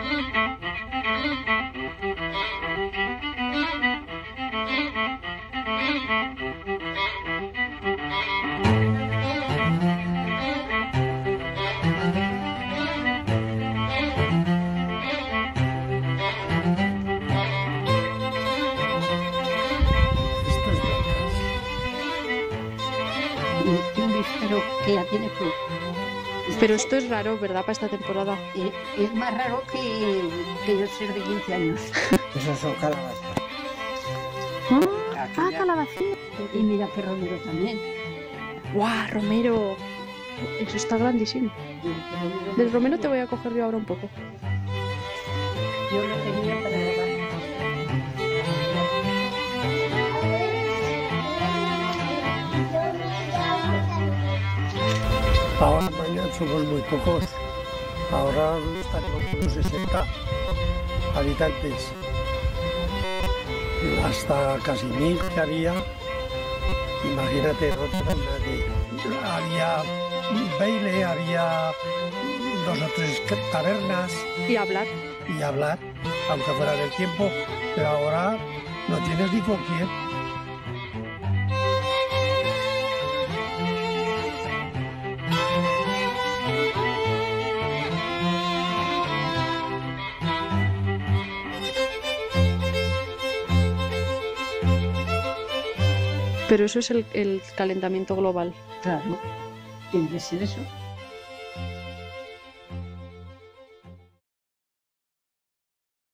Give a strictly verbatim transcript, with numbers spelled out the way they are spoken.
Pero que ya tiene fruto. Pero esto es raro, ¿verdad? Para esta temporada. Eh, es más raro que, que yo ser de quince años. Esos son calabazas. Ah, Aquí ah, ya- calabacín. Y mira que romero también. ¡Guau, romero! Eso está grandísimo. Del romero te voy a coger yo ahora un poco. Yo lo tenía para grabar. Ahora mañana somos muy pocos. Ahora estamos unos sesenta habitantes. Hasta casi mil que había. Imagínate, no tenemos nadie. Había baile, había dos o tres tabernas Y hablar. y hablar, aunque fuera del tiempo, pero ahora no tienes ni con quién. Pero eso es el, el calentamiento global. Claro, tiene que ser eso.